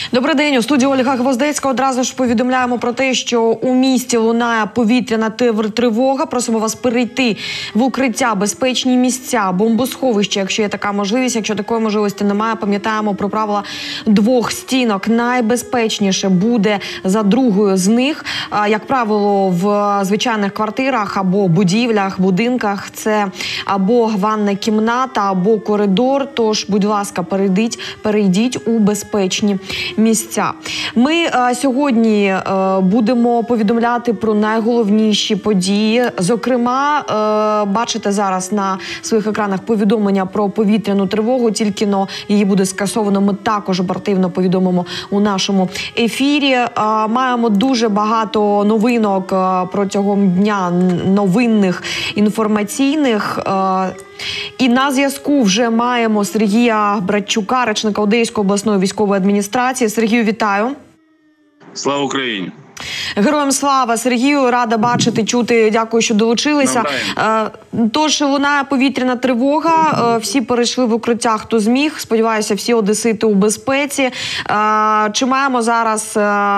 Добрий день. У студії Ольга Гвоздецька. Одразу ж повідомляємо про те, що у місті лунає повітряна тривога. Просимо вас перейти в укриття, безпечні місця, бомбосховища, якщо є така можливість. Якщо такої можливості немає, пам'ятаємо про правила двох стінок. Найбезпечніше буде за другою з них. Як правило, в звичайних квартирах або будівлях, будинках це або ванна кімната, або коридор. Тож, будь ласка, перейдіть у безпечні місця. Ми сьогодні будемо повідомляти про найголовніші події. Зокрема, бачите зараз на своїх екранах повідомлення про повітряну тривогу. Тільки її буде скасовано. Ми також оперативно повідомимо у нашому ефірі. Маємо дуже багато новинок протягом дня, новинних, інформаційних. І на зв'язку вже маємо Сергія Братчука, речника Одеської обласної військової адміністрації. Сергію, вітаю. Слава Україні! Героям слава! Сергію, рада бачити, чути. Дякую, що долучилися. Тож, лунає повітряна тривога. Всі перейшли в укриття, хто зміг. Сподіваюся, всі одесити у безпеці. Чи маємо зараз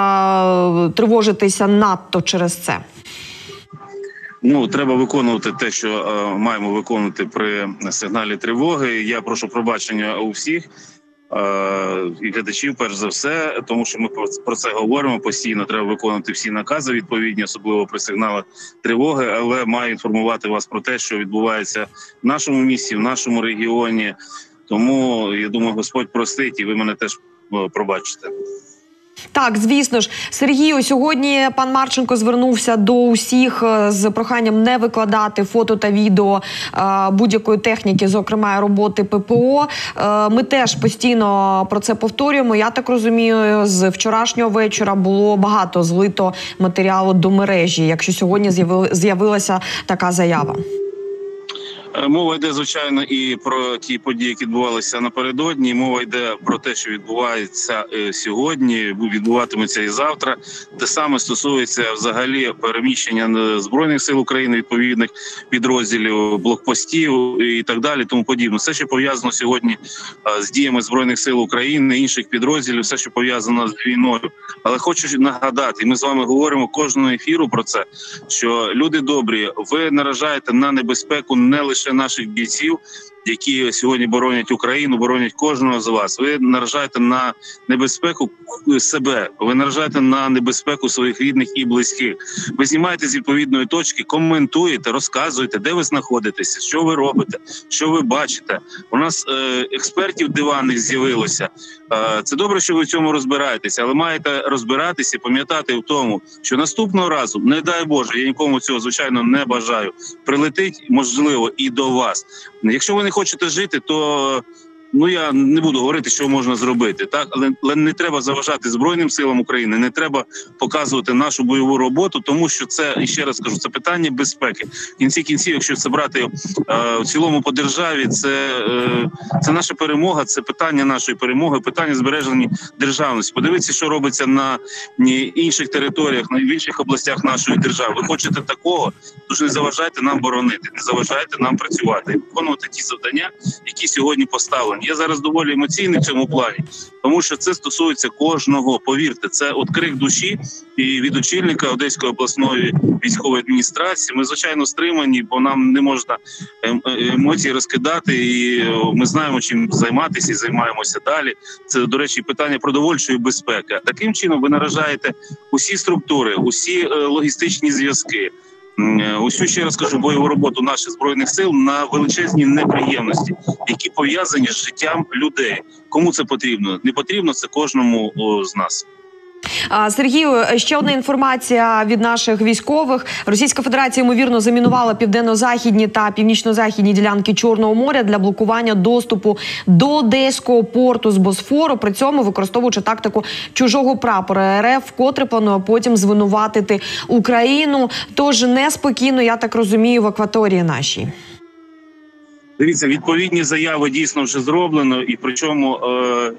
тривожитися надто через це? Треба виконувати те, що маємо виконувати при сигналі тривоги. Я прошу пробачення у всіх і глядачів, перш за все, тому що ми про це говоримо постійно. Треба виконувати всі накази відповідні, особливо при сигналах тривоги, але маю інформувати вас про те, що відбувається в нашому місті, в нашому регіоні. Тому, я думаю, Господь простить і ви мене теж пробачите. Так, звісно ж. Сергію, сьогодні пан Марченко звернувся до усіх з проханням не викладати фото та відео будь-якої техніки, зокрема роботи ППО. Ми теж постійно про це повторюємо. Я так розумію, з вчорашнього вечора було багато злито матеріалу до мережі, якщо сьогодні з'явилася така заява. Мова йде, звичайно, і про ті події, які відбувалися напередодні. Мова йде про те, що відбувається сьогодні, відбуватиметься і завтра. Те саме стосується взагалі переміщення Збройних сил України, відповідних підрозділів, блокпостів і так далі, тому подібне. Все, що пов'язано сьогодні з діями Збройних сил України, інших підрозділів, все, що пов'язано з війною. Але хочу нагадати, і ми з вами говоримо кожного ефіру про це, що люди добрі, ви наражаєте на небезпеку не лише наших бійців, які сьогодні боронять Україну, боронять кожного з вас. Ви наражаєте на небезпеку себе, ви наражаєте на небезпеку своїх рідних і близьких. Ви знімаєте з відповідної точки, коментуєте, розказуєте, де ви знаходитеся, що ви робите, що ви бачите. У нас експертів диванних з'явилося. Це добре, що ви в цьому розбираєтеся, але маєте розбиратися і пам'ятати в тому, що наступного разу, не дай Боже, я нікому цього, звичайно, не бажаю, прилетить, можливо, і до вас. Якщо ви не хочете жити, то я не буду говорити, що можна зробити, так? Але не треба заважати Збройним силам України, не треба показувати нашу бойову роботу, тому що це, і ще раз кажу, це питання безпеки. В кінці кінців, якщо це брати в цілому по державі, це наша перемога, це питання нашої перемоги, питання збереження державності. Подивіться, що робиться на інших територіях, в інших областях нашої держави. Ви хочете такого, тож не заважайте нам боронити, не заважайте нам працювати і виконувати ті завдання, які сьогодні поставлені. Я зараз доволі емоційний в цьому плані, тому що це стосується кожного. Повірте, це от крик душі і від очільника Одеської обласної військової адміністрації. Ми, звичайно, стримані, бо нам не можна емоції розкидати, і ми знаємо, чим займатися і займаємося далі. Це, до речі, питання продовольчої безпеки. Таким чином ви наражаєте усі структури, усі логістичні зв'язки, усю, ще раз кажу, бойову роботу наших Збройних сил на величезні неприємності, які пов'язані з життям людей. Кому це потрібно? Не потрібно це кожному з нас. Сергію, ще одна інформація від наших військових. Російська Федерація, ймовірно, замінувала південно-західні та північно-західні ділянки Чорного моря для блокування доступу до Одеського порту з Босфору, при цьому використовуючи тактику чужого прапора. РФ вкотре планує потім звинуватити Україну. Тож неспокійно, я так розумію, в акваторії нашій. Дивіться, відповідні заяви дійсно вже зроблено, і причому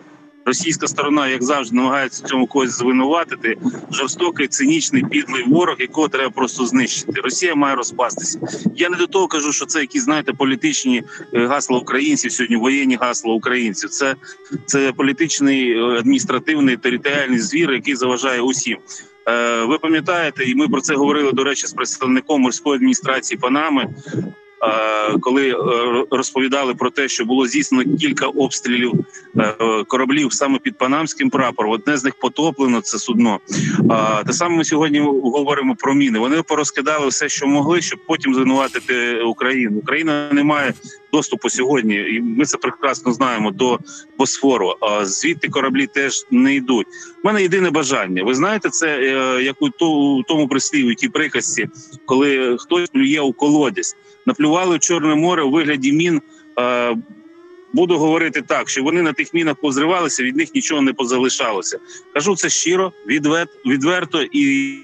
Російська сторона, як завжди, намагається в цьому когось звинуватити. Жорстокий, цинічний, підлий ворог, якого треба просто знищити. Росія має розпастися. Я не до того кажу, що це якісь, знаєте, політичні гасла українців, сьогодні воєнні гасла українців. Це політичний, адміністративний, територіальний звір, який заважає усім. Ви пам'ятаєте, і ми про це говорили, до речі, з представником морської адміністрації Панами, коли розповідали про те, що було здійснено кілька обстрілів кораблів саме під панамським прапором. Одне з них потоплено, це судно. Те саме ми сьогодні говоримо про міни. Вони порозкидали все, що могли, щоб потім звинуватити Україну. Україна не має доступу сьогодні, і ми це прекрасно знаємо, до Босфору. Звідти кораблі теж не йдуть. У мене єдине бажання. Ви знаєте, це як у тому прислів'ї, у тій приказці, коли хтось плює у колодязь. Наплювали в Чорне море у вигляді мін. Буду говорити так, що вони на тих мінах позривалися, від них нічого не позалишалося. Кажу це щиро, відверто і...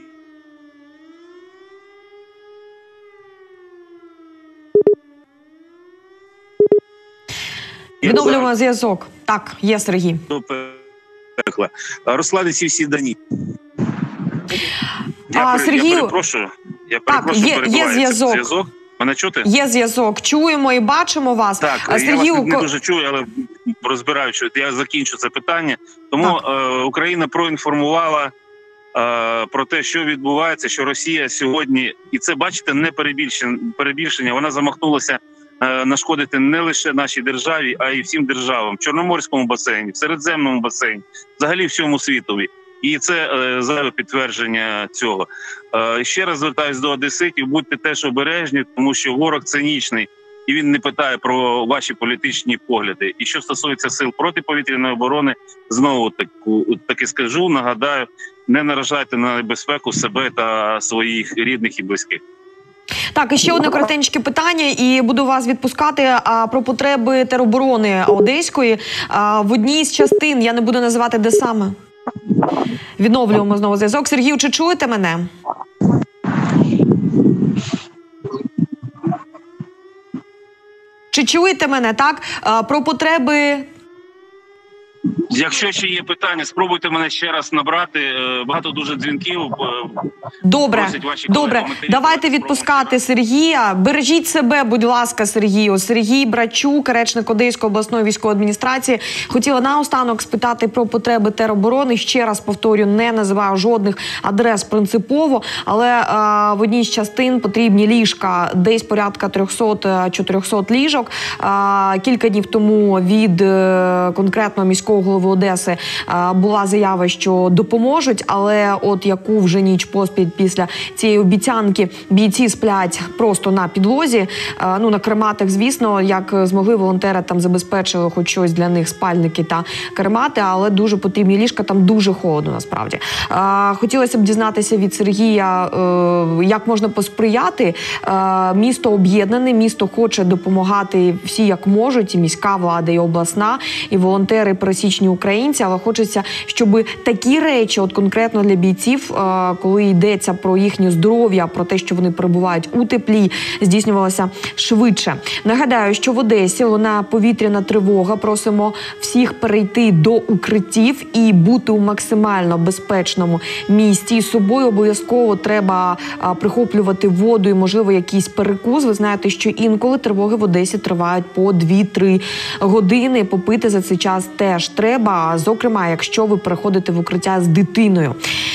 Відновлюємо зв'язок. Так, є, Сергій. Руслане всі дані. Сергію... Я перепрошую, є зв'язок. Мене чути? Є зв'язок. Чуємо і бачимо вас. Так, Сергію... я вас не дуже чую, але розбираю, що я закінчу це питання. Тому Україна проінформувала про те, що відбувається, що Росія сьогодні, і це, бачите, не перебільшення, вона замахнулася нашкодити не лише нашій державі, а й всім державам. В Чорноморському басейні, в Середземному басейні, взагалі всьому світові. І це зайве підтвердження цього. Ще раз звертаюся до одеситів, будьте теж обережні, тому що ворог цинічний, і він не питає про ваші політичні погляди. І що стосується сил протиповітряної оборони, знову таки скажу, нагадаю, не наражайте на небезпеку себе та своїх рідних і близьких. Так, і ще одне коротеньке питання, і буду вас відпускати, про потреби тероборони Одеської. В одній з частин, я не буду називати де саме. Відновлюємо знову зв'язок. Сергію, чи чуєте мене? Чи чуєте мене, так? Про потреби... Якщо ще є питання, спробуйте мене ще раз набрати. Багато дуже дзвінків. Добре. Давайте відпускати Сергія. Бережіть себе, будь ласка, Сергію. Сергій Брачук, речник Одеської обласної військової адміністрації. Хотіла наостанок спитати про потреби тероборони. Ще раз повторю, не називаю жодних адрес принципово, але в одній з частин потрібні ліжка, десь порядка 300-400 ліжок. Кілька днів тому від конкретно міського голови Одеси була заява, що допоможуть, але от яку вже ніч поспіль після цієї обіцянки бійці сплять просто на підлозі, на карематах, звісно, як змогли волонтери там забезпечили хоч щось для них, спальники та каремати, але дуже потрібні ліжка, там дуже холодно насправді. Хотілося б дізнатися від Сергія, як можна посприяти. Місто об'єднане, місто хоче допомагати всі як можуть, і міська влада, і обласна, і волонтери, пересічні українці, але хочеться, щоб такі речі, от конкретно для бійців, коли йдеться про їхнє здоров'я, про те, що вони перебувають у теплі, здійснювалося швидше. Нагадаю, що в Одесі лунає повітряна тривога. Просимо всіх перейти до укриттів і бути у максимально безпечному місці. І з собою обов'язково треба прихоплювати воду і, можливо, якийсь перекус. Ви знаєте, що інколи тривоги в Одесі тривають по 2-3 години. Попити за цей час теж треба, зокрема, якщо ви переходите в укриття з дитиною.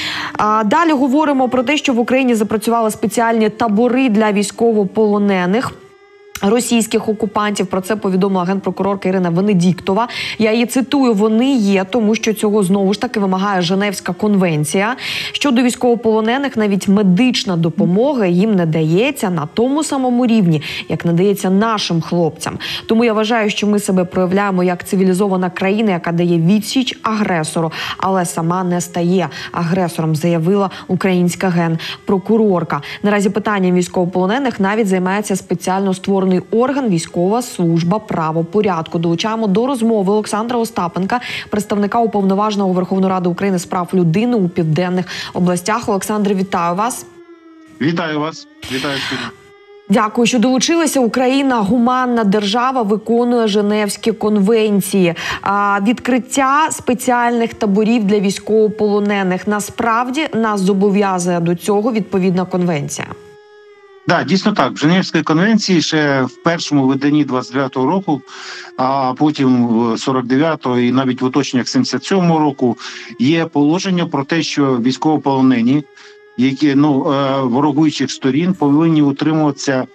Далі говоримо про те, що в Україні запрацювали спеціальні табори для військовополонених російських окупантів. Про це повідомила генпрокурорка Ірина Венедіктова. Я її цитую: вони є, тому що цього знову ж таки вимагає Женевська конвенція. Щодо військовополонених, навіть медична допомога їм не дається на тому самому рівні, як надається нашим хлопцям. Тому я вважаю, що ми себе проявляємо як цивілізована країна, яка дає відсіч агресору, але сама не стає агресором, заявила українська генпрокурорка. Наразі питанням військовополонених навіть займається спеціально створений орган «Військова служба правопорядку». Долучаємо до розмови Олександра Остапенка, представника Уповноваженого Верховної Ради України з прав людини у Південних областях. Олександре, вітаю вас. Вітаю вас. Вітаю. Дякую, що долучилися. Україна – гуманна держава, виконує Женевські конвенції. Відкриття спеціальних таборів для військовополонених. Насправді нас зобов'язує до цього відповідна конвенція. Да, дійсно так. В Женевській конвенції ще в першому виданні 29-го року, а потім 49-го і навіть в уточненнях 77-го року є положення про те, що військовополонені, які ворогуючих сторін, повинні утримуватися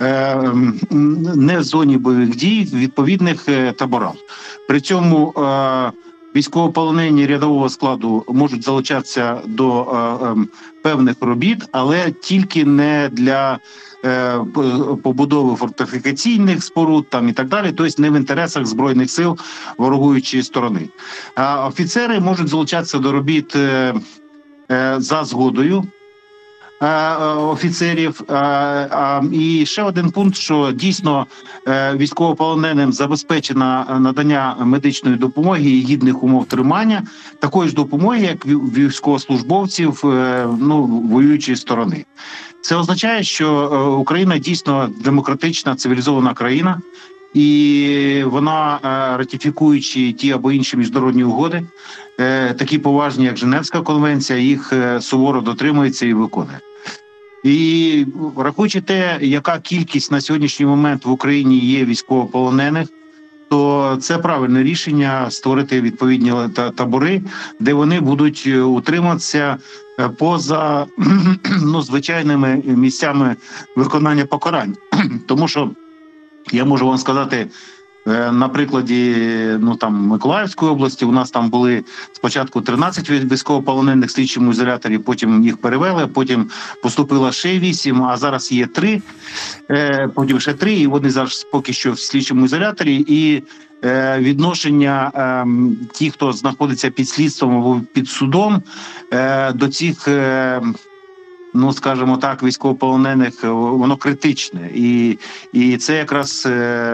не в зоні бойових дій в відповідних таборах. При цьому військовополонені рядового складу можуть залучатися до певних робіт, але тільки не для побудови фортифікаційних споруд там і так далі, тобто не в інтересах Збройних сил ворогуючої сторони. А офіцери можуть залучатися до робіт за згодою офіцерів. І ще один пункт, що дійсно військовополоненим забезпечено надання медичної допомоги і гідних умов тримання, такої ж допомоги, як військовослужбовців воюючої сторони. Це означає, що Україна дійсно демократична, цивілізована країна, і вона, ратифікуючи ті або інші міжнародні угоди, такі поважні, як Женевська конвенція, їх суворо дотримується і виконує. І враховуючи те, яка кількість на сьогоднішній момент в Україні є військовополонених, то це правильне рішення створити відповідні табори, де вони будуть утриматися поза звичайними місцями виконання покарань. Тому що я можу вам сказати, на прикладі Миколаївської області, у нас там були спочатку 13 військовополонених в слідчому ізоляторі, потім їх перевели, потім поступило ще 8, а зараз є 3, потім ще 3, і вони зараз поки що в слідчому ізоляторі. І відношення тих, хто знаходиться під слідством або під судом, до цих, скажімо так, військовополонених, воно критичне. І це якраз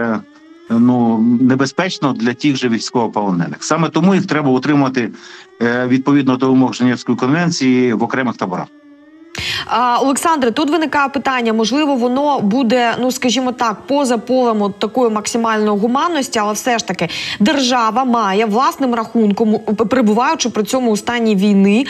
небезпечно для тих же військовополонених. Саме тому їх треба утримати відповідно до вимог Женевської конвенції в окремих таборах. Олександре, тут виникає питання, можливо, воно буде, скажімо так, поза полем такої максимальної гуманності, але все ж таки держава має власним рахунком, перебуваючи при цьому у стані війни,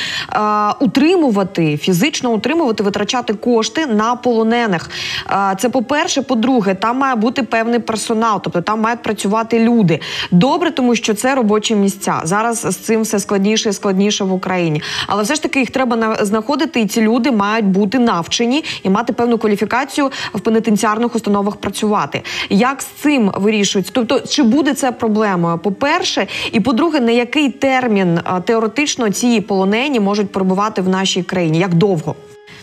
фізично утримувати, витрачати кошти на полонених. Це по-перше. По-друге, там має бути певний персонал, тобто там мають працювати люди. Добре, тому що це робочі місця. Зараз з цим все складніше і складніше в Україні. Але все ж таки їх треба знаходити, і ці люди мають бути навчені і мати певну кваліфікацію в пенітенціарних установах працювати. Як з цим вирішується? Тобто, чи буде це проблемою? По-перше, і по-друге, на який термін теоретично ці полонені можуть перебувати в нашій країні? Як довго?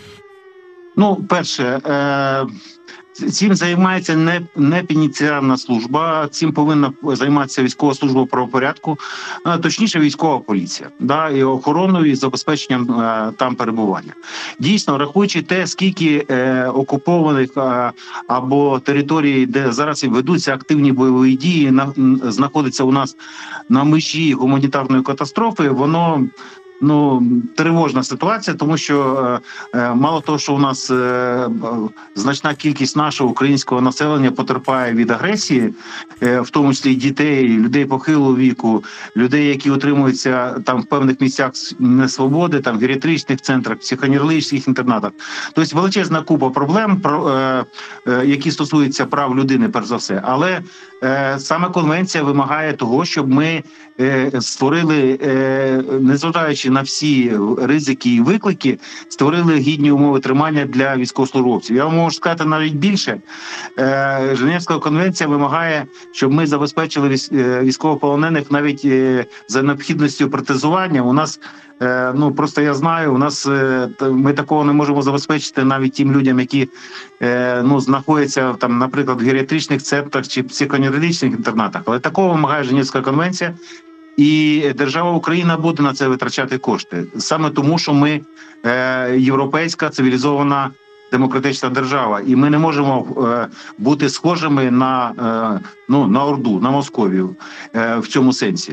Перше, цим займається не пенітенціарна служба, цим повинна займатися військова служба правопорядку, точніше військова поліція, і охороною, і забезпеченням там перебування. Дійсно, рахуючи те, скільки окупованих або територій, де зараз ведуться активні бойові дії, знаходиться у нас на межі гуманітарної катастрофи, воно тривожна ситуація, тому що мало того, що у нас значна кількість нашого українського населення потерпає від агресії, в тому числі дітей, людей похилого віку, людей, які утримуються там в певних місцях несвободи, там в геріатричних центрах, психоневрологічних інтернатах. Тобто величезна купа проблем, які стосуються прав людини, перш за все. Але саме конвенція вимагає того, щоб ми створили, незважаючи на всі ризики і виклики, створили гідні умови тримання для військовослужбовців. Я вам можу сказати навіть більше. Женевська конвенція вимагає, щоб ми забезпечили військовополонених навіть за необхідністю протезування. У нас, просто я знаю, у нас ми такого не можемо забезпечити навіть тим людям, які знаходяться там, наприклад, в геріатричних центрах чи психоневрологічних інтернатах. Але такого вимагає Женевська конвенція. І держава Україна буде на це витрачати кошти. Саме тому, що ми європейська цивілізована демократична держава, і ми не можемо бути схожими на Орду, на Московію в цьому сенсі.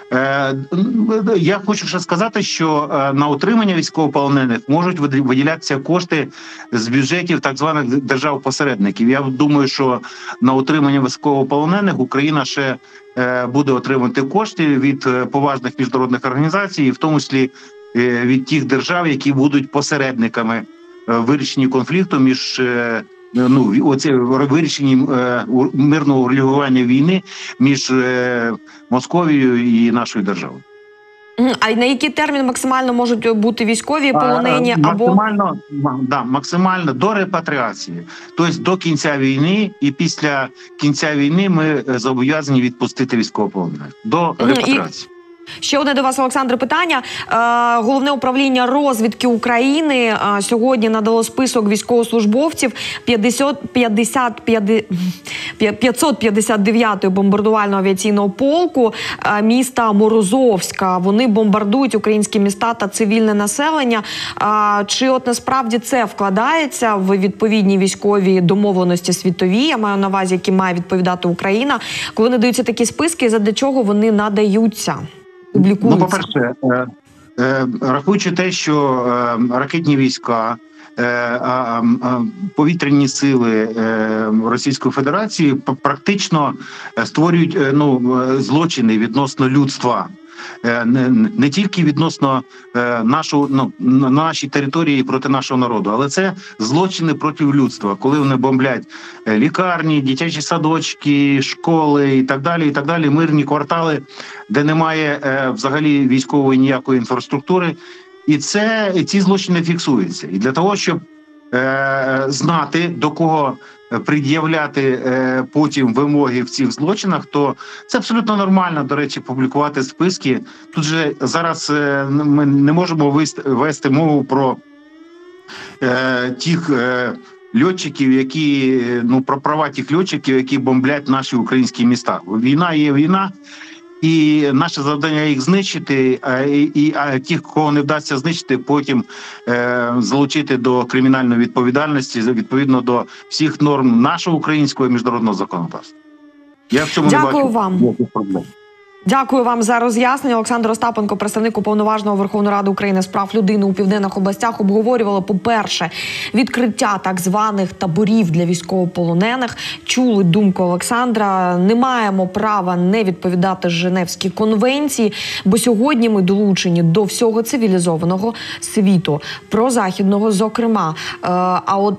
Я хочу ще сказати, що на утримання військовополонених можуть виділятися кошти з бюджетів так званих держав-посередників. Я думаю, що на утримання військовополонених Україна ще буде отримати кошти від поважних міжнародних організацій, в тому числі від тих держав, які будуть посередниками вирішенні конфлікту між вирішенні мирного врегулювання війни між Московією і нашою державою. А на який термін максимально можуть бути військові полонені? Максимально до репатріації. Тобто до кінця війни, і після кінця війни ми зобов'язані відпустити військовополонених. До репатріації. Ще одне до вас, Олександре, питання. Головне управління розвідки України сьогодні надало список військовослужбовців 559-ї бомбардувально-авіаційного полку міста Морозовська. Вони бомбардують українські міста та цивільне населення. Чи от насправді це вкладається в відповідні військові домовленості світові, я маю на увазі, які має відповідати Україна, коли надаються такі списки, задля чого вони надаються? По-перше, рахуючи те, що ракетні війська, повітряні сили Російської Федерації практично створюють злочини відносно людства. Не тільки відносно нашій території проти нашого народу, але це злочини проти людства, коли вони бомблять лікарні, дитячі садочки, школи і так далі, мирні квартали, де немає взагалі військової ніякої інфраструктури. І ці злочини фіксуються. І для того, щоб знати, до кого пред'являти потім вимоги в цих злочинах, то це абсолютно нормально, до речі, публікувати списки. Тут же зараз ми не можемо вести мову про тих льотчиків, про права тих льотчиків, які бомблять наші українські міста. Війна є війна, і наше завдання їх знищити, а тих, кого не вдасться знищити, потім залучити до кримінальної відповідальності відповідно до всіх норм нашого українського і міжнародного законодавства. Я в цьому не бачу ніяких проблем. Дякую вам за роз'яснення. Олександр Остапенко, представник Уповноваженого Верховної Ради України з прав людини у Південних областях, обговорювали, по-перше, відкриття так званих таборів для військовополонених. Чули думку Олександра. Не маємо права не відповідати Женевській конвенції, бо сьогодні ми долучені до всього цивілізованого світу, прозахідного зокрема. А от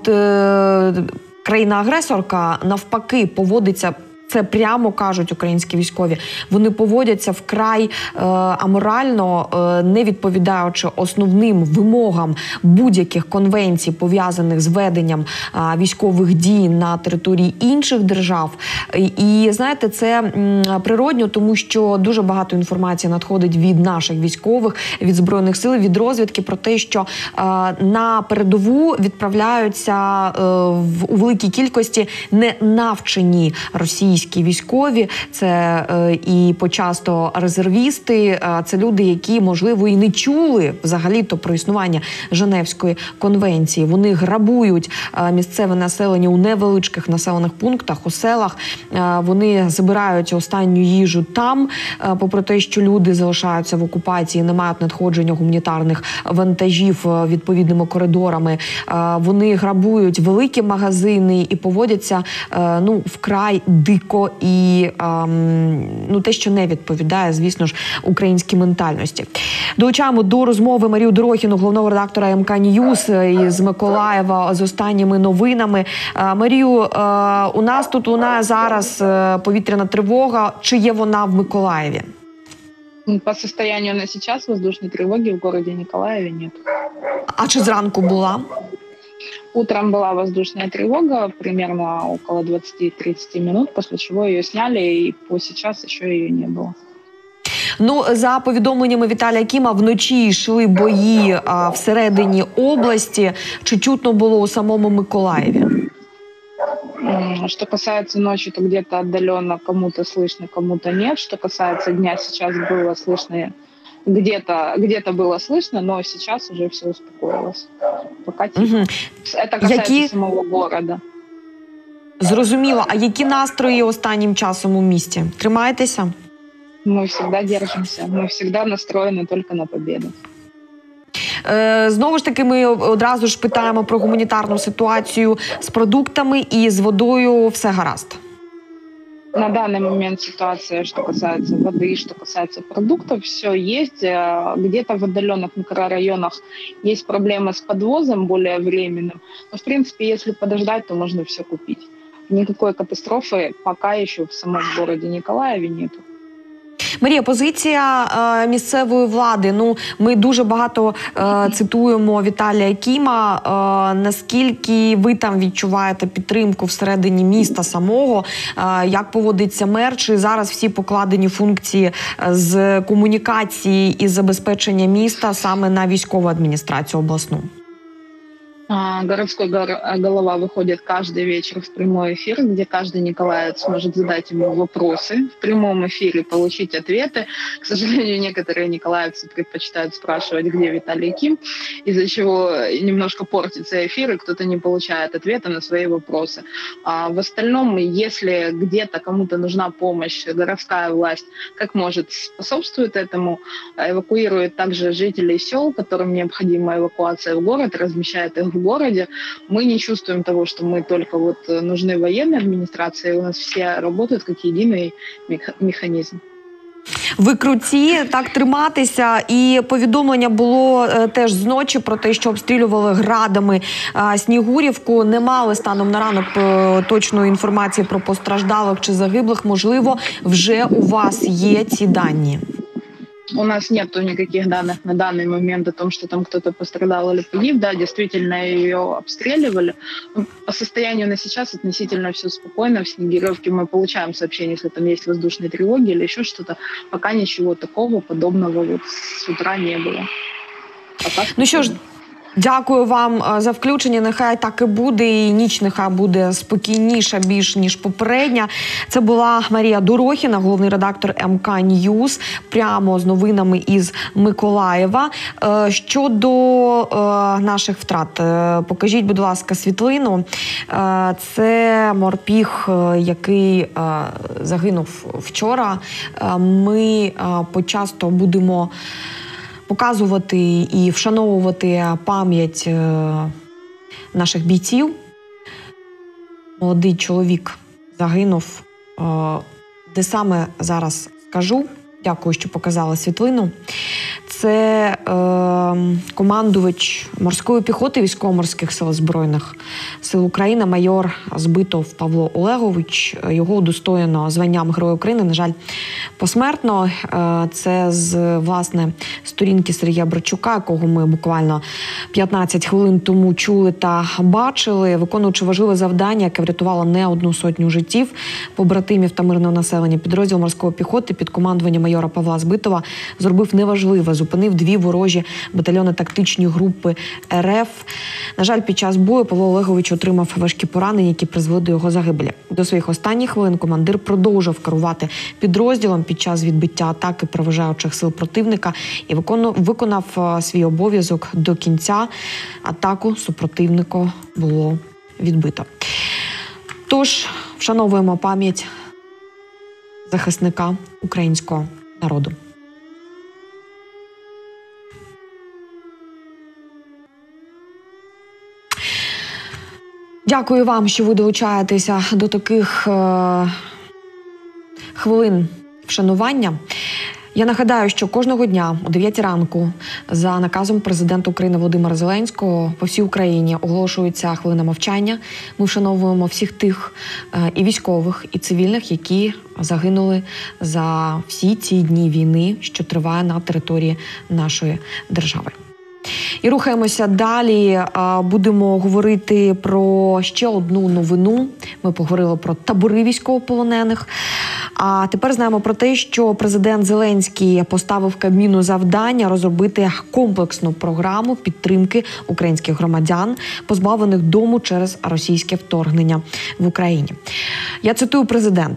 країна-агресорка навпаки поводиться, це прямо кажуть українські військові, вони поводяться вкрай аморально, не відповідаючи основним вимогам будь-яких конвенцій, пов'язаних з веденням військових дій на території інших держав. І, знаєте, це природньо, тому що дуже багато інформації надходить від наших військових, від Збройних сил, від розвідки про те, що на передову відправляються у великій кількості ненавчені російські військові, це і почасто резервісти, це люди, які, можливо, і не чули взагалі-то про існування Женевської конвенції. Вони грабують місцеве населення у невеличких населених пунктах, у селах. Вони забирають останню їжу там, попри те, що люди залишаються в окупації, не мають надходження гуманітарних вантажів відповідними коридорами. Вони грабують великі магазини і поводяться вкрай дико і те, що не відповідає, звісно ж, українській ментальності. Долучаємо до розмови Марію Дорохіну, головного редактора МК Ньюс із Миколаєва, з останніми новинами. Марію, у нас тут лунає зараз повітряна тривога. Чи є вона в Миколаєві? По состоянию на сейчас воздушной тревоги в городе Николаеве нет. А чи зранку була? Утром была воздушная тревога, примерно около 20-30 минут, после чего ее сняли, и по сейчас еще ее не было. За повідомленнями Віталія Кіма, вночі йшли бої всередині області. Чи чутно було у самому Миколаєві? Что касается ночи, то где-то отдаленно кому-то слышно, кому-то нет. Что касается дня, сейчас было слышно где-то было слышно, но сейчас уже все успокоилось. Пока тихо. Это касается самого города. Зрозуміло. А які настрої останнім часом у місті? Тримаєтеся? Мы всегда держимся. Мы всегда настроены только на победу. Знову ж таки, ми одразу ж питаємо про гуманітарну ситуацію з продуктами і з водою. Все гаразд? На данный момент ситуация, что касается воды, что касается продуктов, все есть. Где-то в отдаленных микрорайонах есть проблемы с подвозом более временным. Но, в принципе, если подождать, то можно все купить. Никакой катастрофы пока еще в самом городе Николаеве нету. Марія, позиція місцевої влади. Ну, ми дуже багато цитуємо Віталія Кіма. Наскільки ви там відчуваєте підтримку всередині міста самого? Як поводиться мер? Чи зараз всі покладені функції з комунікації і забезпечення міста саме на військову адміністрацію обласну? Городской голова выходит каждый вечер в прямой эфир, где каждый николаевец может задать ему вопросы в прямом эфире, получить ответы. К сожалению, некоторые николаевцы предпочитают спрашивать, где Виталий Ким, из-за чего немножко портится эфир, и кто-то не получает ответа на свои вопросы. А в остальном, если где-то кому-то нужна помощь, городская власть как может способствует этому, эвакуирует также жителей сел, которым необходима эвакуация в город, размещает их в городе. Мы не чувствуем того, что мы только нужны военной администрации, у нас все работают как единый механизм. Ви круті, так триматися. І повідомлення було теж зночі про те, що обстрілювали градами Снігурівку. Не мали станом на ранок точної інформації про постраждалих чи загиблих. Можливо, вже у вас є ці дані? У нас нет никаких данных на данный момент о том, что там кто-то пострадал или погиб. Да, действительно, ее обстреливали. По состоянию на сейчас относительно все спокойно. В Снегиревке мы получаем сообщения, если там есть воздушные тревоги или еще что-то. Пока ничего такого подобного с утра не было. Ну що ж, дякую вам за включення. Нехай так і буде, і ніч нехай буде спокійніша більш, ніж попередня. Це була Марія Дорохіна, головний редактор МК Ньюз, прямо з новинами із Миколаєва. Щодо наших втрат, покажіть, будь ласка, світлину. Це морпіг, який загинув вчора. Ми почасто будемо показувати і вшановувати пам'ять наших бійців. Молодий чоловік загинув. Де саме зараз скажу. Дякую, що показали світлину. Це командувач морської піхоти Військово-морських сил Збройних сил України, майор Збитов Павло Олегович. Його удостоєно званням Героя України, на жаль, посмертно. Це з, власне, сторінки Сергія Брачука, якого ми буквально 15 хвилин тому чули та бачили, виконуючи важливе завдання, яке врятувало не одну сотню життів побратимів та мирного населення. Підрозділ морської піхоти під командуванням майора Павла Збитова зробив неважливе, зупинив 2 ворожі батальйонно-тактичні групи РФ. На жаль, під час бою Павло Олегович отримав важкі поранення, які призвели до його загибелі. До своїх останніх хвилин командир продовжив керувати підрозділом під час відбиття атаки переважаючих сил противника і виконав свій обов'язок до кінця. Атаку супротивнику було відбито. Тож, вшановуємо пам'ять захисника українського народу. Дякую вам, що ви долучаєтеся до таких хвилин вшанування. Я нагадаю, що кожного дня о 9 ранку за наказом президента України Володимира Зеленського по всій Україні оголошується хвилина мовчання. Ми вшановуємо всіх тих і військових, і цивільних, які загинули за всі ці дні війни, що триває на території нашої держави. І рухаємося далі. Будемо говорити про ще одну новину. Ми поговорили про табори військовополонених. А тепер знаємо про те, що президент Зеленський поставив Кабміну завдання розробити комплексну програму підтримки українських громадян, позбавлених дому через російське вторгнення в Україні. Я цитую президента.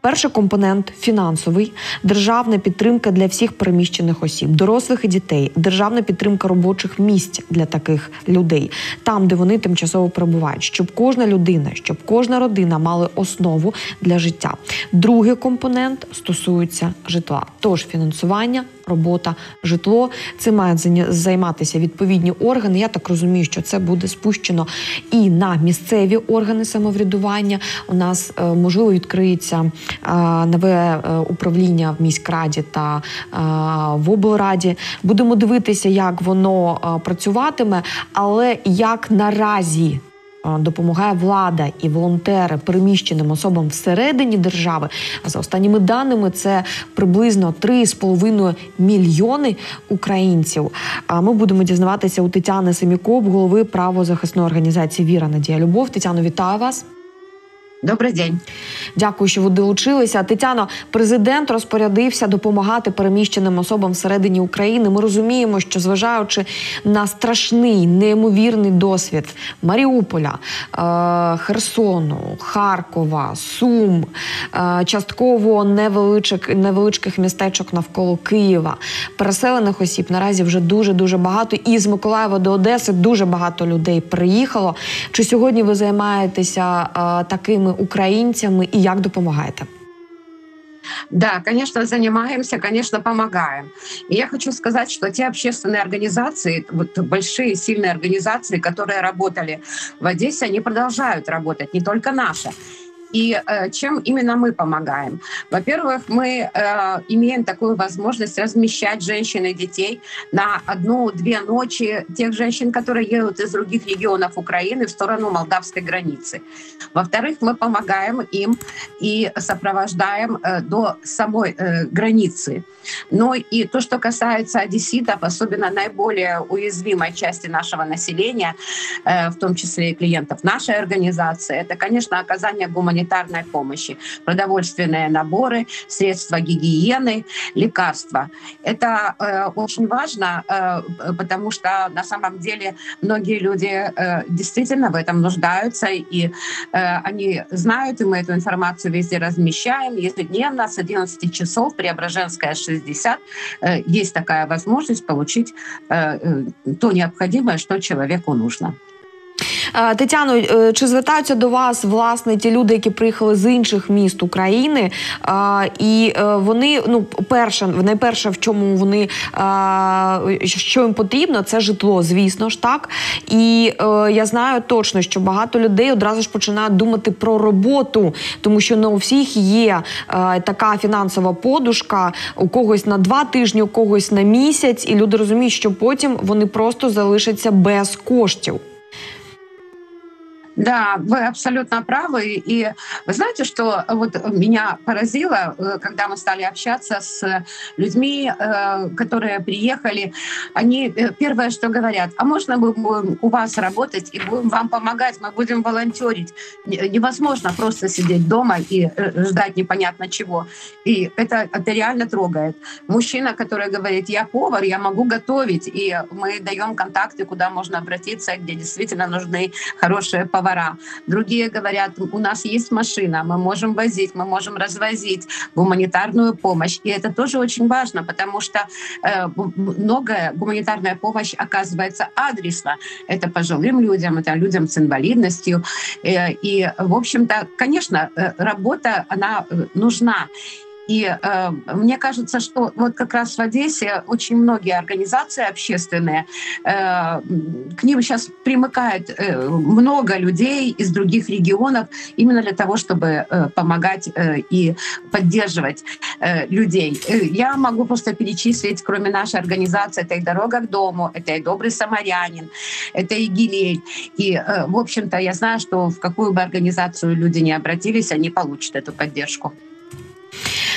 Перший компонент – фінансовий, державна підтримка для всіх переміщених осіб, дорослих і дітей, державна підтримка робочих місць для таких людей, там, де вони тимчасово перебувають, щоб кожна людина, щоб кожна родина мали основу для життя. Другий компонент стосується житла. Тож фінансування, робота, житло. Цим мають займатися відповідні органи. Я так розумію, що це буде спущено і на місцеві органи самоврядування. У нас, можливо, відкриється нове управління в міськраді та в облраді. Будемо дивитися, як воно працюватиме, але як наразі допомагає влада і волонтери переміщеним особам всередині держави. А за останніми даними, це приблизно 3,5 мільйони українців. Ми будемо дізнаватися у Тетяни Семікоп, голови правозахисної організації «Віра, Надія, Любов». Тетяно, вітаю вас. Добрий день. Дякую, що ви долучилися. Тетяно, президент розпорядився допомагати переміщеним особам всередині України. Ми розуміємо, що зважаючи на страшний, неймовірний досвід Маріуполя, Херсону, Харкова, Сум, частково невеличких містечок навколо Києва, переселених осіб наразі вже дуже-дуже багато. І з Миколаєва до Одеси дуже багато людей приїхало. Чи сьогодні ви займаєтеся такими украинцами и як допомагаете? Да, конечно, занимаемся, конечно, помогаем. И я хочу сказать, что те общественные организации, вот большие, сильные организации, которые работали в Одессе, они продолжают работать, не только наши. И чем именно мы помогаем? Во-первых, мы имеем такую возможность размещать женщин и детей на 1-2 ночи тех женщин, которые едут из других регионов Украины в сторону молдавской границы. Во-вторых, мы помогаем им и сопровождаем до самой границы. Но и то, что касается одесситов, особенно наиболее уязвимой части нашего населения, в том числе и клиентов нашей организации, это, конечно, оказание гуманитарной помощи, продовольственные наборы, средства гигиены, лекарства. Это очень важно, потому что на самом деле многие люди действительно в этом нуждаются, и они знают, и мы эту информацию везде размещаем. Ежедневно с 11 часов, Преображенская, 60, есть такая возможность получить то необходимое, что человеку нужно. Тетяно, чи звертаються до вас, власне, ті люди, які приїхали з інших міст України, і вони, найперше, в чому вони, що їм потрібно, це житло, звісно ж, так? І я знаю точно, що багато людей одразу ж починають думати про роботу, тому що не у всіх є така фінансова подушка, у когось на 2 тижні, у когось на місяць, і люди розуміють, що потім вони просто залишаться без коштів. Да, вы абсолютно правы. И вы знаете, что вот меня поразило, когда мы стали общаться с людьми, которые приехали, они первое, что говорят: а можно мы будем у вас работать и будем вам помогать, мы будем волонтерить. Невозможно просто сидеть дома и ждать непонятно чего. И это реально трогает. Мужчина, который говорит: я повар, я могу готовить, и мы даем контакты, куда можно обратиться, где действительно нужны хорошие повара. Другие говорят: у нас есть машина, мы можем возить, мы можем развозить гуманитарную помощь. И это тоже очень важно, потому что многое гуманитарная помощь оказывается адресно. Это пожилым людям, это людям с инвалидностью. И, в общем-то, конечно, работа, она нужна. И мне кажется, что вот как раз в Одессе очень многие организации общественные, к ним сейчас примыкает много людей из других регионов именно для того, чтобы помогать и поддерживать людей. Я могу просто перечислить, кроме нашей организации, это и «Дорога к дому», это и «Добрый самарянин», это и «Гилель». И, в общем-то, я знаю, что в какую бы организацию люди ни обратились, они получат эту поддержку.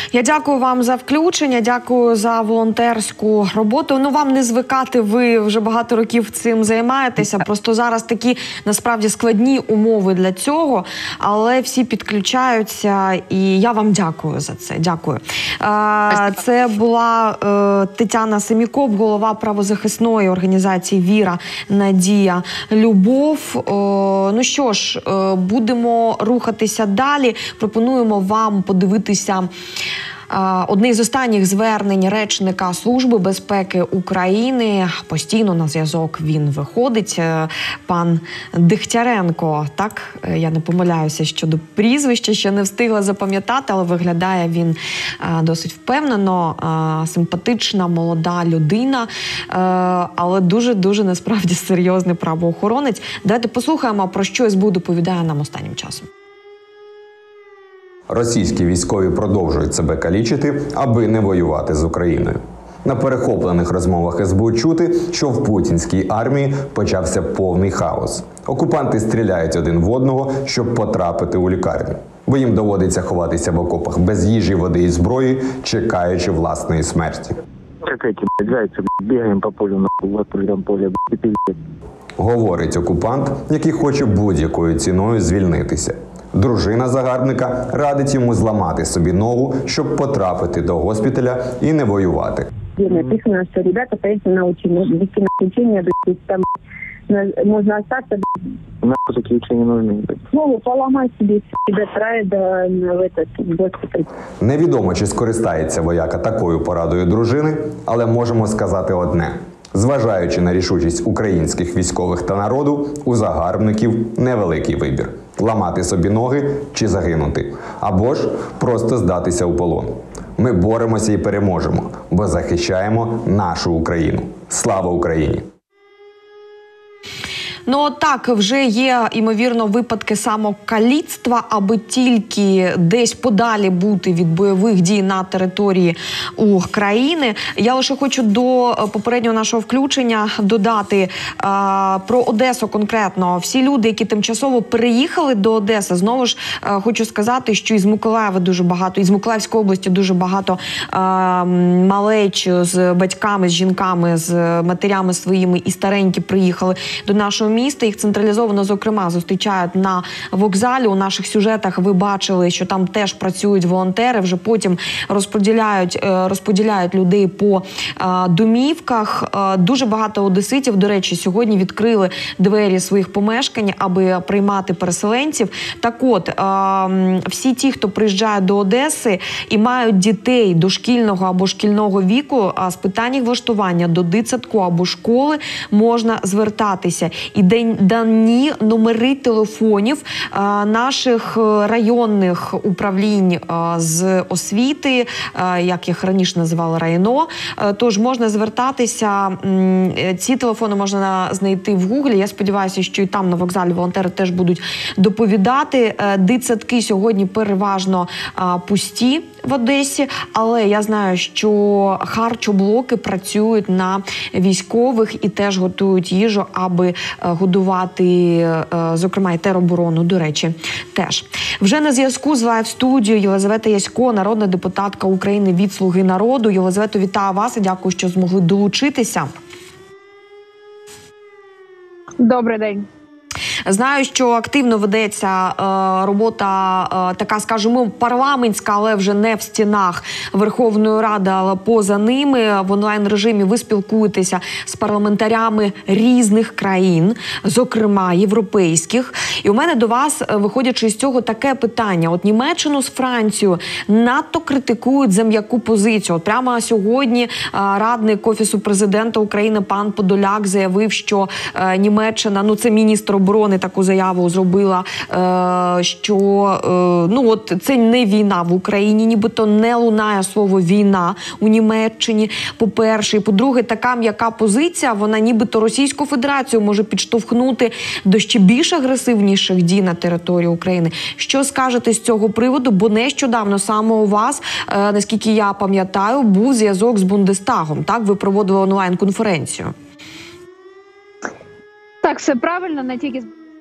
Я дякую вам за включення, дякую за волонтерську роботу. Ну, вам не звикати, ви вже багато років цим займаєтеся. Просто зараз такі, насправді, складні умови для цього, але всі підключаються, і я вам дякую за це. Дякую. Це була Тетяна Семікоп, голова правозахисної організації «Віра, Надія, Любов». Ну що ж, будемо рухатися далі. Пропонуємо вам подивитися одне з останніх звернень речника Служби безпеки України. Постійно на зв'язок він виходить. Пан Дегтяренко, так? Я не помиляюся щодо прізвища, ще не встигла запам'ятати, але виглядає він досить впевнено. Симпатична, молода людина, але дуже-дуже насправді серйозний правоохоронець. Давайте послухаємо, про що СБУ доповідає нам останнім часом. Російські військові продовжують себе калічити, аби не воювати з Україною. На перехоплених розмовах СБУ чути, що в путінській армії почався повний хаос. Окупанти стріляють один в одного, щоб потрапити у лікарню. Бо їм доводиться ховатися в окопах без їжі, води і зброї, чекаючи власної смерті. Как эти, зайцы, бегаем по полю, в открытом поле, пиздец. Говорить окупант, який хоче будь-якою ціною звільнитися. Дружина загарбника радить йому зламати собі ногу, щоб потрапити до госпіталя і не воювати. Написано, что ребята поедут на учение, вести на учение, там можно остаться. Нахуй такие учения нужны. Слово поломать себе, тебя травят в этот госпиталь. Невідомо, чи скористається вояка такою порадою дружини, але можемо сказати одне. Зважаючи на рішучість українських військових та народу, у загарбників невеликий вибір – ламати собі ноги чи загинути, або ж просто здатися у полон. Ми боремося і переможемо, бо захищаємо нашу Україну. Слава Україні! Ну так, вже є, ймовірно, випадки самокаліцтва, аби тільки десь подалі бути від бойових дій на території України. Я лише хочу до попереднього нашого включення додати про Одесу конкретно. Всі люди, які тимчасово переїхали до Одеси, знову ж хочу сказати, що із Миколаєва дуже багато, із Миколаївської області дуже багато малеч з батьками, з жінками, з матерями своїми і старенькі приїхали до нашого міста. Їх централізовано, зокрема, зустрічають на вокзалі. У наших сюжетах ви бачили, що там теж працюють волонтери, вже потім розподіляють людей по домівках. Дуже багато одеситів, до речі, сьогодні відкрили двері своїх помешкань, аби приймати переселенців. Так от, всі ті, хто приїжджає до Одеси і мають дітей дошкільного або шкільного віку, з питань їх влаштування до дитсадку або школи можна звертатися. І дані номери телефонів наших районних управлінь з освіти, як їх раніше називали районо. Тож можна звертатися, ці телефони можна знайти в Гуглі. Я сподіваюся, що і там на вокзалі волонтери теж будуть доповідати. Дитсадки сьогодні переважно пусті в Одесі, але я знаю, що харчоблоки працюють на військових і теж готують їжу, аби годувати, зокрема, і тероборону, до речі, теж. Вже на зв'язку з лайв-студією Єлизавета Ясько, народна депутатка України від «Слуги народу». Єлизавето, вітаю вас і дякую, що змогли долучитися. Добрий день. Знаю, що активно ведеться робота така, скажімо, парламентська, але вже не в стінах Верховної Ради, але поза ними. В онлайн-режимі ви спілкуєтеся з парламентарями різних країн, зокрема європейських. І у мене до вас, виходячи з цього, таке питання. От Німеччину з Францією надто критикують за м'яку позицію. От прямо сьогодні радник Офісу президента України пан Подоляк заявив, що Німеччина, ну це міністр оборони таку заяву зробила, що от це не війна в Україні, нібито не лунає слово «війна» у Німеччині, по-перше. І по-друге, така м'яка позиція, вона нібито Російську Федерацію може підштовхнути до ще більш агресивніших дій на території України. Що скажете з цього приводу? Бо нещодавно саме у вас, наскільки я пам'ятаю, був зв'язок з Бундестагом. Так, ви проводили онлайн-конференцію. Так, все правильно, не тільки з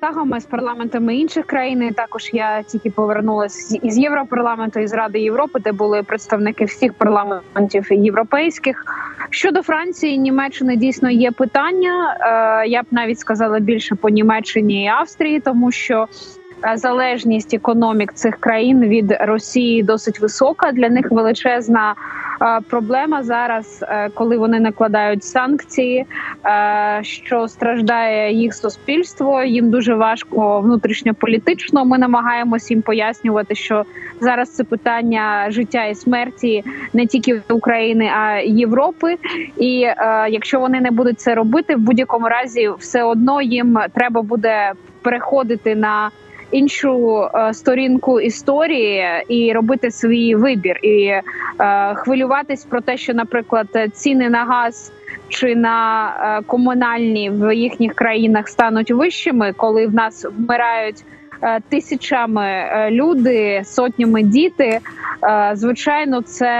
колегами з парламентами інших країн. Також я тільки повернулася із Європарламенту, із Ради Європи, де були представники всіх парламентів європейських. Щодо Франції, Німеччини дійсно є питання. Я б навіть сказала більше по Німеччині і Австрії, тому що залежність економік цих країн від Росії досить висока. Для них величезна проблема зараз, коли вони накладають санкції, що страждає їх суспільство. Їм дуже важко внутрішньополітично. Ми намагаємося їм пояснювати, що зараз це питання життя і смерті не тільки України, а й Європи. І якщо вони не будуть це робити, в будь-якому разі все одно їм треба буде переходити на іншу сторінку історії і робити свій вибір. І хвилюватись про те, що, наприклад, ціни на газ чи на комунальні в їхніх країнах стануть вищими, коли в нас вмирають тисячами люди, сотнями діти, звичайно,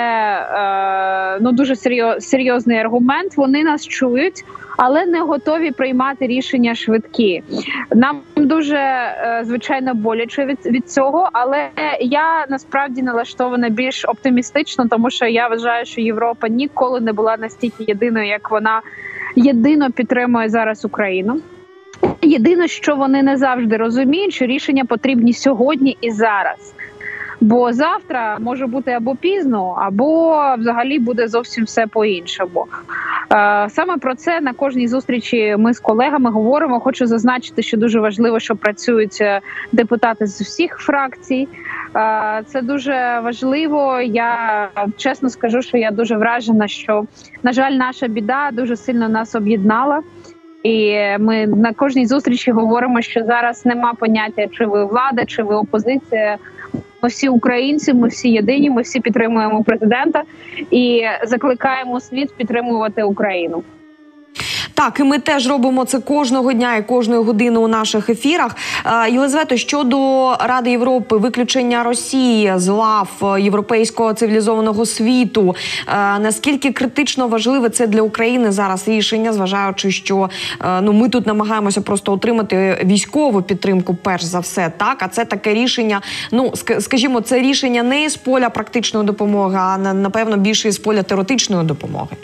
це дуже серйозний аргумент. Вони нас чують, але не готові приймати рішення швидкі. Нам дуже, звичайно, боляче від цього, але я насправді налаштована більш оптимістично, тому що я вважаю, що Європа ніколи не була настільки єдиною, як вона єдино підтримує зараз Україну. Єдине, що вони не завжди розуміють, що рішення потрібні сьогодні і зараз. Бо завтра може бути або пізно, або взагалі буде зовсім все по-іншому. Саме про це на кожній зустрічі ми з колегами говоримо. Хочу зазначити, що дуже важливо, що працюють депутати з всіх фракцій. Це дуже важливо. Я чесно скажу, що я дуже вражена, що, на жаль, наша біда дуже сильно нас об'єднала. І ми на кожній зустрічі говоримо, що зараз нема поняття, чи ви влада, чи ви опозиція. Ми всі українці, ми всі єдині, ми всі підтримуємо президента і закликаємо світ підтримувати Україну. Так, і ми теж робимо це кожного дня і кожної години у наших ефірах. Єлизавето, щодо Ради Європи, виключення Росії з лав європейського цивілізованого світу, наскільки критично важливе це для України зараз рішення, зважаючи, що ми тут намагаємося просто отримати військову підтримку перш за все, так? А це таке рішення, скажімо, це рішення не із поля практичної допомоги, а, напевно, більше із поля теоретичної допомоги.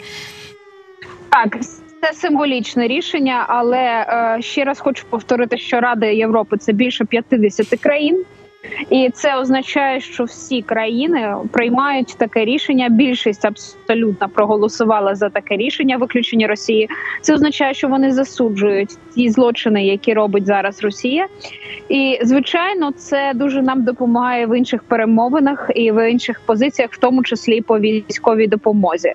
Так, це символічне рішення, але ще раз хочу повторити, що Рада Європи – це більше 50 країн. І це означає, що всі країни приймають таке рішення. Більшість абсолютно проголосувала за таке рішення виключення Росії. Це означає, що вони засуджують ті злочини, які робить зараз Росія. І, звичайно, це дуже нам допомагає в інших перемовинах і в інших позиціях, в тому числі по військовій допомозі.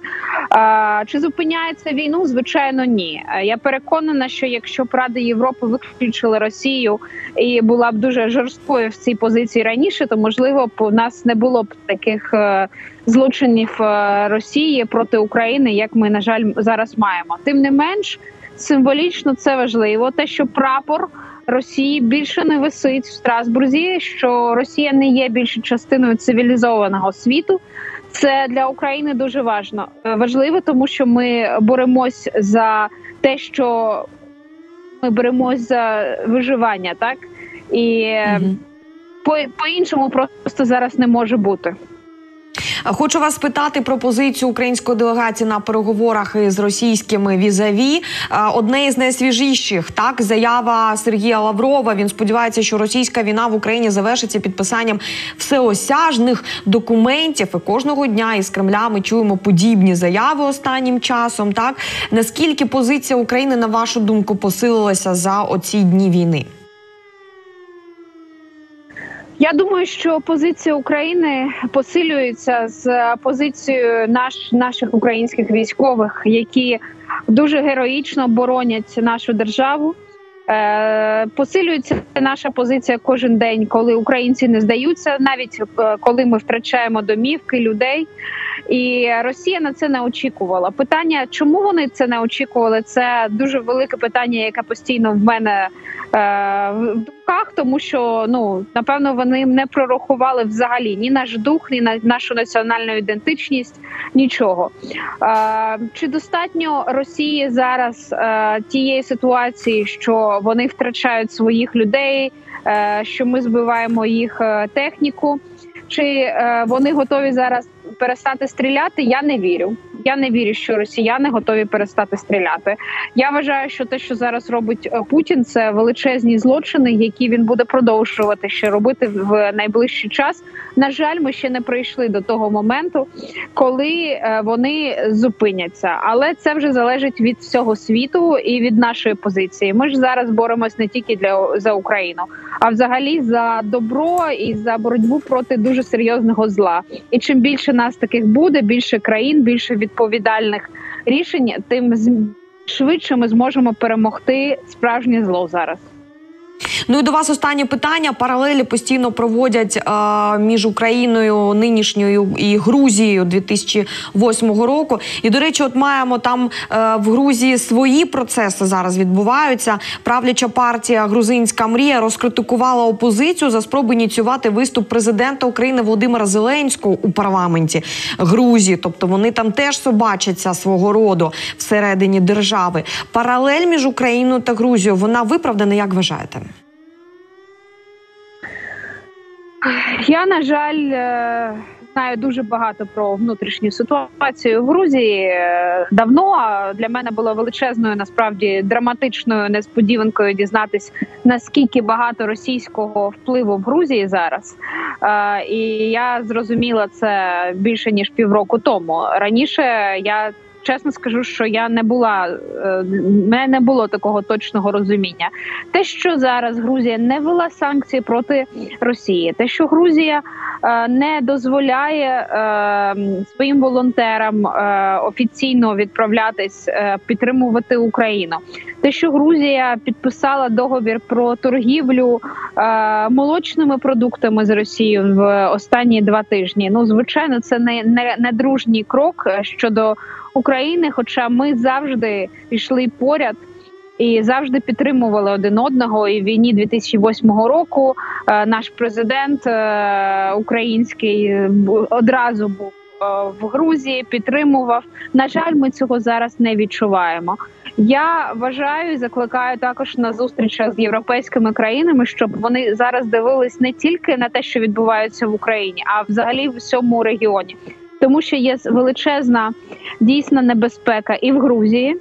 Чи зупиняється війну? Звичайно, ні. Я переконана, що якщо б Рада Європи виключила Росію і була б дуже жорсткою в цій позиції раніше, то, можливо, б у нас не було б таких злочинів Росії проти України, як ми, на жаль, зараз маємо. Тим не менш, символічно це важливо. Те, що прапор Росії більше не висить в Страсбурзі, що Росія не є більше частиною цивілізованого світу, це для України дуже важливо, тому що ми боремось за те, що ми боремось за виживання, так? І по-іншому просто зараз не може бути. Хочу вас спитати про позицію української делегації на переговорах із російськими візаві. Одне із найсвіжіших, так, заява Сергія Лаврова. Він сподівається, що російська війна в Україні завершиться підписанням всеосяжних документів. І кожного дня із Кремля ми чуємо подібні заяви останнім часом. Так, наскільки позиція України, на вашу думку, посилилася за оці дні війни? Я думаю, що позиція України посилюється з позицією наших українських військових, які дуже героїчно боронять нашу державу. Посилюється наша позиція кожен день, коли українці не здаються, навіть коли ми втрачаємо домівки, людей. І Росія на це не очікувала. Питання, чому вони це не очікували, це дуже велике питання, яке постійно в мене в думках, тому що, напевно, вони не прорахували взагалі ні наш дух, ні нашу національну ідентичність, нічого. Чи достатньо Росії зараз тієї ситуації, що вони втрачають своїх людей, що ми збиваємо їх техніку? Чи вони готові зараз перестати стріляти? Я не вірю. Я не вірю, що росіяни готові перестати стріляти. Я вважаю, що те, що зараз робить Путін, це величезні злочини, які він буде продовжувати ще робити в найближчий час. На жаль, ми ще не прийшли до того моменту, коли вони зупиняться. Але це вже залежить від всього світу і від нашої позиції. Ми ж зараз боремось не тільки за Україну, а взагалі за добро і за боротьбу проти дуже серйозного зла. І чим більше нас таких буде, більше країн, більше відповідальних рішень, тим швидше ми зможемо перемогти справжнє зло зараз. Ну і до вас останнє питання. Паралелі постійно проводять між Україною нинішньою і Грузією 2008 року. І, до речі, от маємо там в Грузії свої процеси зараз відбуваються. Правляча партія «Грузинська мрія» розкритикувала опозицію за спробу ініціювати виступ президента України Володимира Зеленського у парламенті Грузії. Тобто вони там теж собачаться свого роду всередині держави. Паралель між Україною та Грузією, вона виправдана, як вважаєте? Я, на жаль, знаю дуже багато про внутрішню ситуацію в Грузії давно. Для мене було величезною, насправді, драматичною несподіванкою дізнатись, наскільки багато російського впливу в Грузії зараз. І я зрозуміла це більше, ніж півроку тому. Раніше я чесно скажу, що мене не було такого точного розуміння. Те, що зараз Грузія не ввела санкції проти Росії, те, що Грузія не дозволяє своїм волонтерам офіційно відправлятись, підтримувати Україну, те, що Грузія підписала договір про торгівлю молочними продуктами з Росією в останні 2 тижні. Звичайно, це не дружній крок щодо України, хоча ми завжди йшли поряд і завжди підтримували один одного. І в війні 2008 року наш президент український одразу був в Грузії, підтримував. На жаль, ми цього зараз не відчуваємо. Я вважаю і закликаю також на зустрічах з європейськими країнами, щоб вони зараз дивились не тільки на те, що відбувається в Україні, а взагалі в всьому регіоні. Тому що є величезна дійсна небезпека і в Грузії,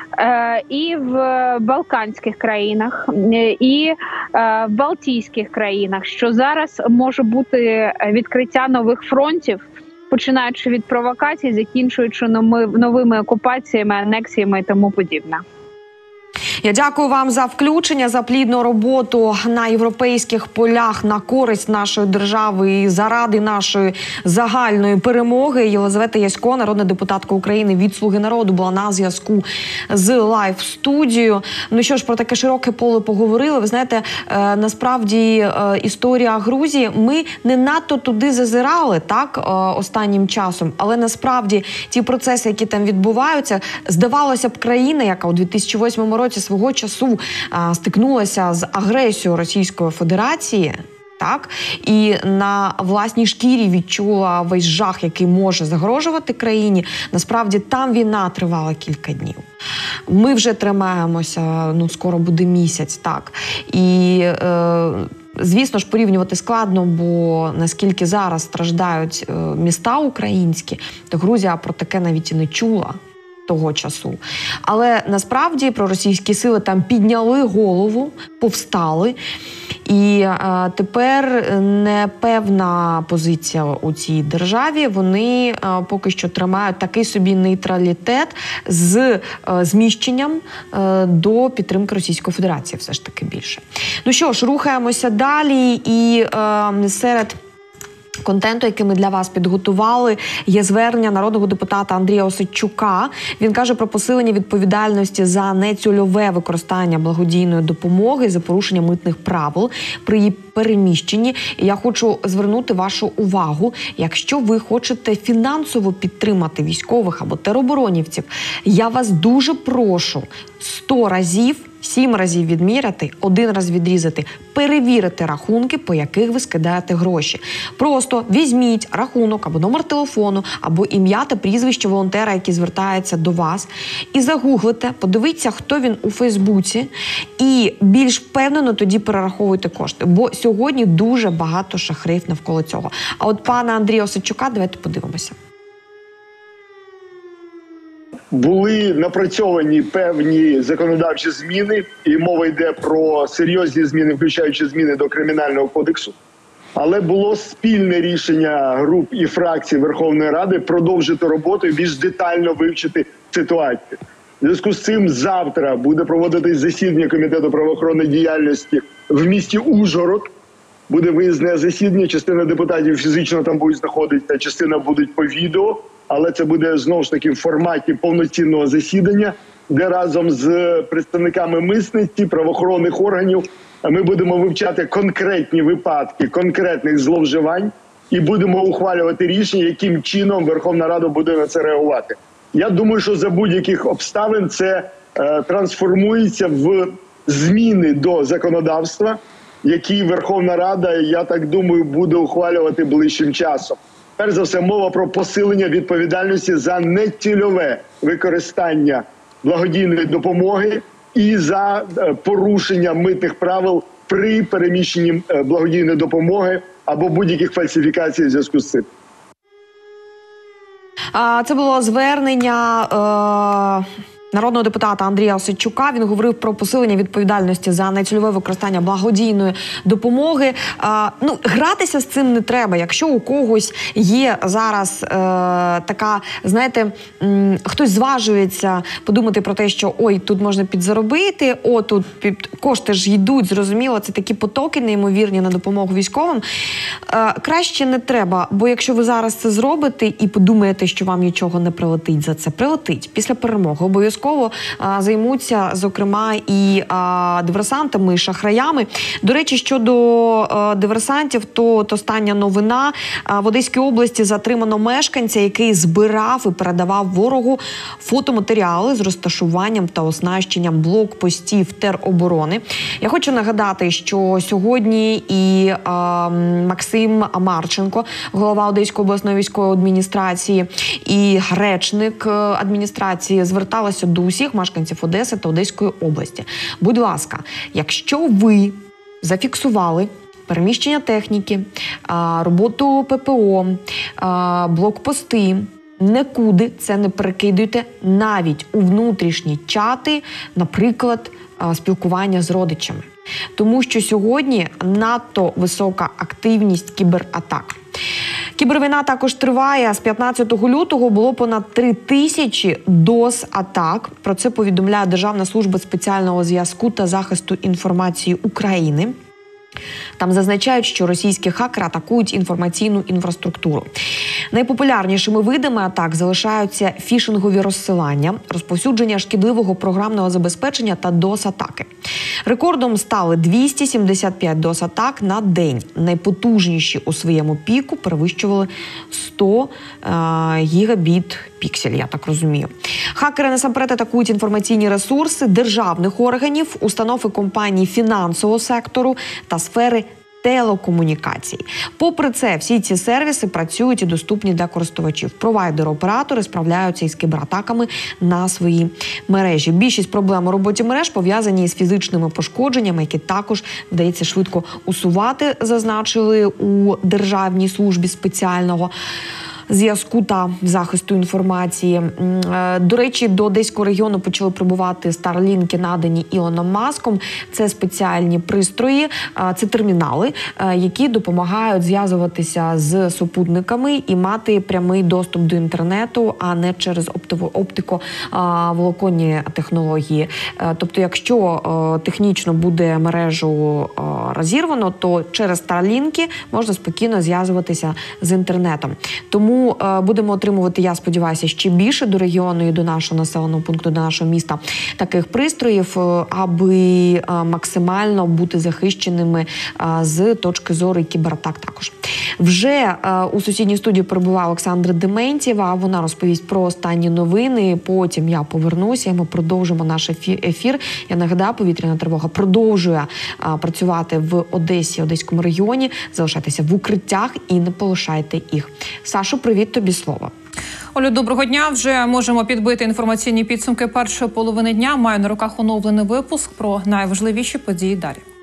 і в Балканських країнах, і в Балтійських країнах, що зараз може бути відкриття нових фронтів, починаючи від провокацій, закінчуючи новими окупаціями, анексіями і тому подібне. Я дякую вам за включення, за плідну роботу на європейських полях на користь нашої держави і заради нашої загальної перемоги. Єлизавета Ясько, народна депутатка України від «Слуги народу», була на зв'язку з лайв-студією. Ну що ж, про таке широке поле поговорили. Ви знаєте, насправді історія Грузії, ми не надто туди зазирали, так, останнім часом, але насправді ті процеси, які там відбуваються, здавалося б, країна, яка у 2008 році свого часу стикнулася з агресією Російської Федерації, так, і на власній шкірі відчула весь жах, який може загрожувати країні. Насправді там війна тривала кілька днів. Ми вже тримаємося, скоро буде місяць, так. І звісно ж, порівнювати складно, бо наскільки зараз страждають міста українські, то Грузія про таке навіть і не чула того часу. Але насправді проросійські сили там підняли голову, повстали. І тепер непевна позиція у цій державі. Вони поки що тримають такий собі нейтралітет з зміщенням до підтримки Російської Федерації все ж таки більше. Ну що ж, рухаємося далі. І серед контенту, який ми для вас підготували, є звернення народного депутата Андрія Осадчука. Він каже про посилення відповідальності за нецільове використання благодійної допомоги, за порушення митних правил при її переміщенні. І я хочу звернути вашу увагу, якщо ви хочете фінансово підтримати військових або тероборонівців, я вас дуже прошу 100 разів, 7 разів відміряти, 1 раз відрізати, перевірити рахунки, по яких ви скидаєте гроші. Просто візьміть рахунок або номер телефону, або ім'я та прізвище волонтера, який звертається до вас, і загуглите, подивіться, хто він у Фейсбуці, і більш впевнено тоді перераховуйте кошти. Бо сьогодні дуже багато шахраїв навколо цього. А от пана Андрія Осадчука, давайте подивимося. Були напрацьовані певні законодавчі зміни, і мова йде про серйозні зміни, включаючи зміни до Кримінального кодексу. Але було спільне рішення груп і фракцій Верховної Ради продовжити роботу і більш детально вивчити ситуацію. В зв'язку з цим завтра буде проводитись засідання Комітету правоохоронної діяльності в місті Ужгород. Буде виїзне засідання, частина депутатів фізично там будуть знаходитися, частина будуть по відео. Але це буде, знову ж таки, в форматі повноцінного засідання, де разом з представниками митниці, правоохоронних органів ми будемо вивчати конкретні випадки, конкретних зловживань і будемо ухвалювати рішення, яким чином Верховна Рада буде на це реагувати. Я думаю, що за будь-яких обставин це трансформується в зміни до законодавства, які Верховна Рада, я так думаю, буде ухвалювати ближчим часом. Перш за все, мова про посилення відповідальності за нецільове використання благодійної допомоги і за порушення митних правил при переміщенні благодійної допомоги або будь-яких фальсифікацій в зв'язку з цим. Це було звернення народного депутата Андрія Осадчука. Він говорив про посилення відповідальності за нецільове використання благодійної допомоги. Гратися з цим не треба. Якщо у когось є зараз така, знаєте, хтось зважується подумати про те, що ой, тут можна підзаробити, тут кошти ж йдуть, зрозуміло, це такі потоки неймовірні на допомогу військовим. Краще не треба, бо якщо ви зараз це зробите і подумаєте, що вам нічого не прилетить за це, прилетить. Після перемоги обов'язково займуться, зокрема, і диверсантами, і шахраями. До речі, щодо диверсантів, то остання новина. В Одеській області затримано мешканця, який збирав і передавав ворогу фотоматеріали з розташуванням та оснащенням блокпостів тероборони. Я хочу нагадати, що сьогодні і Максим Марченко, голова Одеської обласної військової адміністрації, і речник адміністрації зверталися до усіх мешканців Одеси та Одеської області. Будь ласка, якщо ви зафіксували переміщення техніки, роботу ППО, блокпости, нікуди це не перекидуйте, навіть у внутрішні чати, наприклад, спілкування з родичами. Тому що сьогодні надто висока активність кібератак. Кібервійна також триває. З 15 лютого було понад 3000 доз атак. Про це повідомляє Державна служба спеціального зв'язку та захисту інформації України. Там зазначають, що російські хакери атакують інформаційну інфраструктуру. Найпопулярнішими видами атак залишаються фішингові розсилання, розповсюдження шкідливого програмного забезпечення та DOS-атаки. Рекордом стали 275 DOS-атак на день. Найпотужніші у своєму піку перевищували 100 гігабіт піксель, я так розумію. Хакери насамперед атакують інформаційні ресурси державних органів, установ і компаній фінансового сектору та сфери телекомунікацій. Попри це, всі ці сервіси працюють і доступні для користувачів. Провайдери-оператори справляються із кібератаками на свої мережі. Більшість проблем у роботі мереж пов'язані із фізичними пошкодженнями, які також вдається швидко усувати, зазначили у Державній службі спеціального зв'язку та захисту інформації. До речі, до Одеського регіону почали прибувати Starlink, надані Ілоном Маском. Це спеціальні пристрої, це термінали, які допомагають зв'язуватися з супутниками і мати прямий доступ до інтернету, а не через оптиковолоконні технології. Тобто, якщо технічно буде мережу розірвано, то через Starlink можна спокійно зв'язуватися з інтернетом. Тому будемо отримувати, я сподіваюся, ще більше до регіону і до нашого населеного пункту, до нашого міста таких пристроїв, аби максимально бути захищеними з точки зору кібератак також. Вже у сусідній студії перебуває Олександра Дементьєва, вона розповість про останні новини, потім я повернуся і ми продовжимо наш ефір. Я нагадаю, повітряна тривога продовжує працювати в Одесі, Одеському регіоні. Залишайтеся в укриттях і не полишайте їх. Сашо, привіт, тобі слово. Олю, доброго дня. Вже можемо підбити інформаційні підсумки першої половини дня. Маю на руках оновлений випуск про найважливіші події далі.